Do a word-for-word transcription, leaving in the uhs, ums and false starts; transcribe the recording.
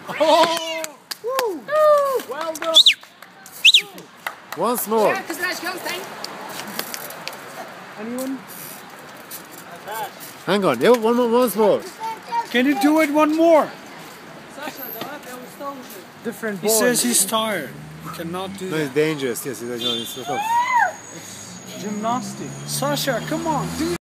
Oh! Woo. Well done. Once more. Anyone? Hang on. Yeah, one more. Once more. Can you do it one more? Different He ball. says he's tired. He cannot do No, it's that. dangerous. Yes, it's, it's tough. Gymnastics. Sasha, come on. Do